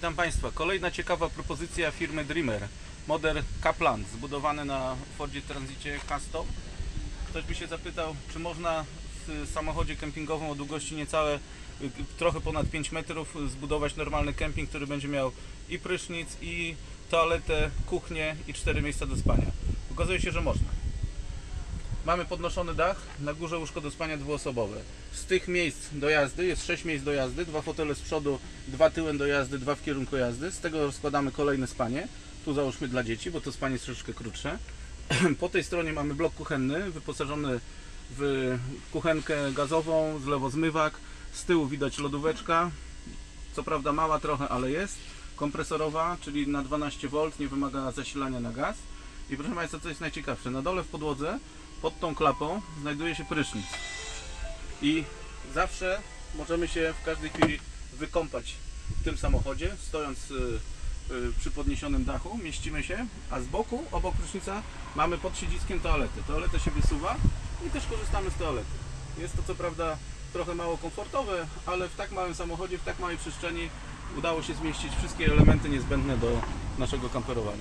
Witam Państwa. Kolejna ciekawa propozycja firmy Dreamer. Model Kaplan, zbudowany na Fordzie Transicie Custom. Ktoś by się zapytał, czy można w samochodzie kempingowym o długości niecałe, trochę ponad 5 metrów zbudować normalny kemping, który będzie miał i prysznic, i toaletę, kuchnię i 4 miejsca do spania. Okazuje się, że można. Mamy podnoszony dach, na górze łóżko do spania dwuosobowe. Z tych miejsc do jazdy jest 6 miejsc do jazdy, 2 fotele z przodu, 2 tyłem do jazdy, 2 w kierunku jazdy. Z tego rozkładamy kolejne spanie. Tu załóżmy dla dzieci, bo to spanie jest troszeczkę krótsze. Po tej stronie mamy blok kuchenny, wyposażony w kuchenkę gazową, zlewozmywak. Z tyłu widać lodóweczka, co prawda mała trochę, ale jest. Kompresorowa, czyli na 12 V, nie wymaga zasilania na gaz. I proszę Państwa, co jest najciekawsze, na dole w podłodze, pod tą klapą, znajduje się prysznic. I zawsze możemy się w każdej chwili wykąpać w tym samochodzie, stojąc przy podniesionym dachu, mieścimy się, a z boku, obok prysznica, mamy pod siedziskiem toaletę. Toaletę się wysuwa i też korzystamy z toalety. Jest to co prawda trochę mało komfortowe, ale w tak małym samochodzie, w tak małej przestrzeni udało się zmieścić wszystkie elementy niezbędne do naszego kamperowania.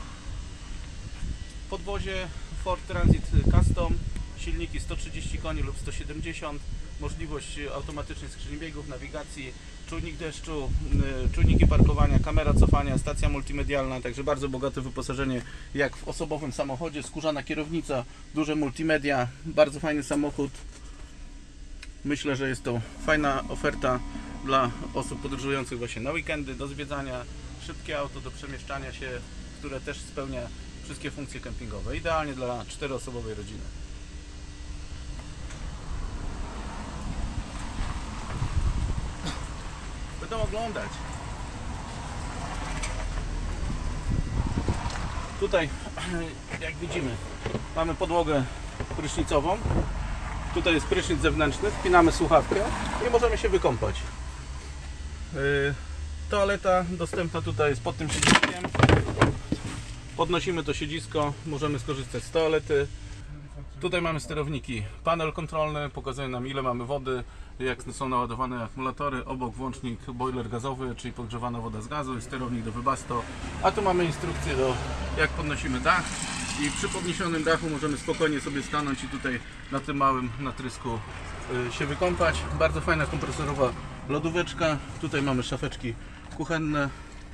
Podwozie Ford Transit Custom, silniki 130 koni lub 170, możliwość automatycznej skrzyni biegów, nawigacji, czujnik deszczu, czujniki parkowania, kamera cofania, stacja multimedialna, także bardzo bogate wyposażenie jak w osobowym samochodzie, skórzana kierownica, duże multimedia, bardzo fajny samochód. Myślę, że jest to fajna oferta dla osób podróżujących właśnie na weekendy, do zwiedzania, szybkie auto do przemieszczania się, które też spełnia wszystkie funkcje kempingowe. Idealnie dla 4-osobowej rodziny. Będą oglądać. Tutaj, jak widzimy, mamy podłogę prysznicową. Tutaj jest prysznic zewnętrzny, wpinamy słuchawkę i możemy się wykąpać. Toaleta dostępna tutaj jest pod tym siedziskiem. Podnosimy to siedzisko, możemy skorzystać z toalety. Tutaj mamy sterowniki, panel kontrolny, pokazuje nam ile mamy wody, jak są naładowane akumulatory, obok włącznik boiler gazowy, czyli podgrzewana woda z gazu i sterownik do Webasto. A tu mamy instrukcję do jak podnosimy dach i przy podniesionym dachu możemy spokojnie sobie stanąć i tutaj na tym małym natrysku się wykąpać. Bardzo fajna kompresorowa lodóweczka, tutaj mamy szafeczki kuchenne.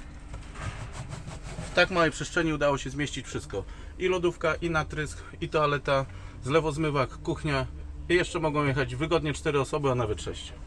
W tak małej przestrzeni udało się zmieścić wszystko. I lodówka, i natrysk, i toaleta, zlewozmywak, kuchnia. I jeszcze mogą jechać wygodnie 4 osoby, a nawet 6.